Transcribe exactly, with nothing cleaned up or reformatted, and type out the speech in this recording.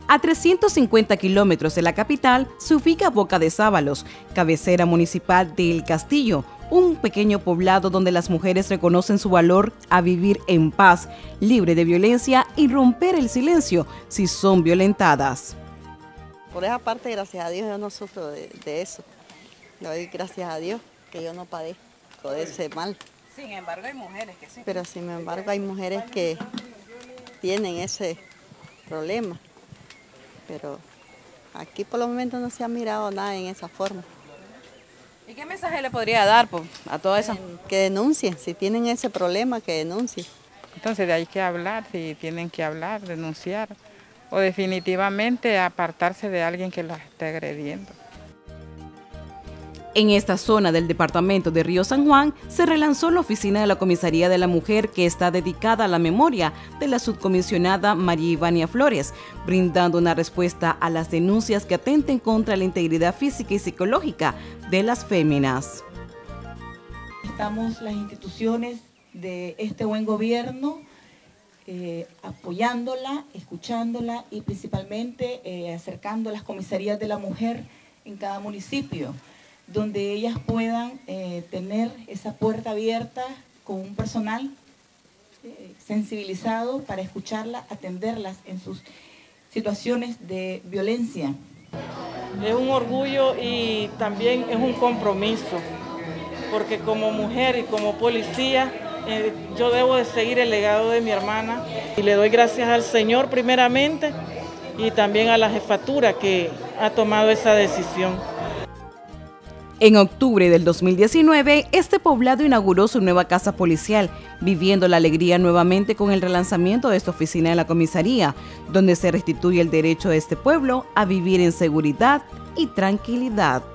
A trescientos cincuenta kilómetros de la capital se ubica Boca de Sábalos, cabecera municipal de El Castillo, un pequeño poblado donde las mujeres reconocen su valor a vivir en paz, libre de violencia y romper el silencio si son violentadas. Por esa parte, gracias a Dios, yo no sufro de, de eso. Le doy gracias a Dios que yo no padezco de ese mal. Sin embargo, hay mujeres que sí. Pero sin embargo, hay mujeres que tienen ese problema. Pero aquí por el momento no se ha mirado nada en esa forma. ¿Y qué mensaje le podría dar pues, a todas esas? Que denuncien, si tienen ese problema, que denuncien. Entonces de ahí que hablar, si tienen que hablar, denunciar, o definitivamente apartarse de alguien que las esté agrediendo. En esta zona del departamento de Río San Juan se relanzó la oficina de la Comisaría de la Mujer, que está dedicada a la memoria de la subcomisionada María Ivania Flores, brindando una respuesta a las denuncias que atenten contra la integridad física y psicológica de las féminas. Estamos las instituciones de este buen gobierno eh, apoyándola, escuchándola y principalmente eh, acercando las comisarías de la mujer en cada municipio, donde ellas puedan eh, tener esa puerta abierta con un personal eh, sensibilizado para escucharla, atenderlas en sus situaciones de violencia. Es un orgullo y también es un compromiso, porque como mujer y como policía eh, yo debo de seguir el legado de mi hermana y le doy gracias al Señor primeramente y también a la jefatura que ha tomado esa decisión. En octubre del dos mil diecinueve, este poblado inauguró su nueva casa policial, viviendo la alegría nuevamente con el relanzamiento de esta oficina de la comisaría, donde se restituye el derecho de este pueblo a vivir en seguridad y tranquilidad.